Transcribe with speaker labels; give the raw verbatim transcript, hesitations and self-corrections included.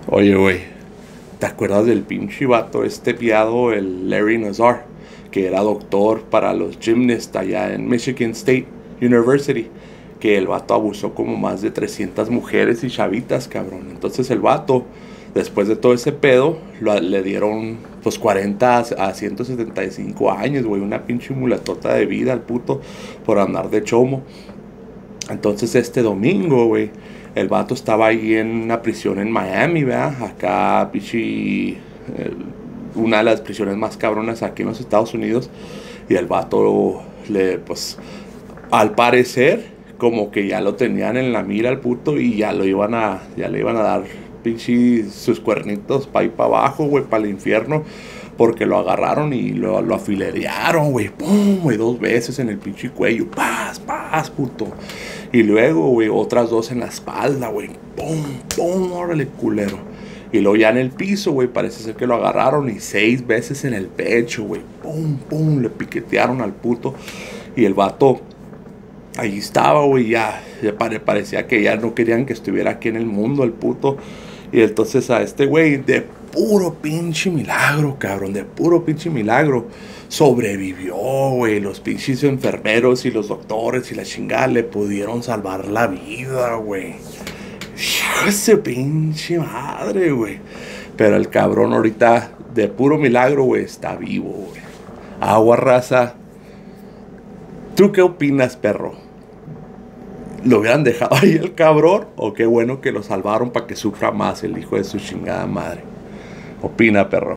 Speaker 1: Oye, güey, ¿te acuerdas del pinche vato este piado, el Larry Nazar? Que era doctor para los gymnasts allá en Michigan State University. Que el vato abusó como más de trescientas mujeres y chavitas, cabrón. Entonces el vato, después de todo ese pedo, lo- le dieron pues cuarenta a ciento setenta y cinco años, güey. Una pinche mulatota de vida al puto por andar de chomo. Entonces este domingo, güey, el vato estaba ahí en una prisión en Miami, ¿verdad? Acá, pichi, eh, una de las prisiones más cabronas aquí en los Estados Unidos. Y el vato, le, pues, al parecer, como que ya lo tenían en la mira al puto y ya lo iban a, ya le iban a dar, pinche, sus cuernitos para ir para abajo, güey, para el infierno. Porque lo agarraron y lo, lo afilerearon, güey. Pum, güey, dos veces en el pinche cuello. Paz, paz, puto. Y luego, güey, otras dos en la espalda, güey. Pum, pum, órale, culero. Y luego ya en el piso, güey, parece ser que lo agarraron y seis veces en el pecho, güey. Pum, pum, le piquetearon al puto. Y el vato ahí estaba, güey, ya, ya pare- parecía que ya no querían que estuviera aquí en el mundo el puto. Y entonces a este güey, de puro pinche milagro, cabrón, de puro pinche milagro, sobrevivió, güey. Los pinches enfermeros y los doctores y la chingada le pudieron salvar la vida, güey. Hijo de su pinche madre, güey. Pero el cabrón ahorita, de puro milagro, güey, está vivo, güey. Agua raza. ¿Tú qué opinas, perro? ¿Lo hubieran dejado ahí el cabrón? ¿O qué bueno que lo salvaron para que sufra más el hijo de su chingada madre? Opina, perro.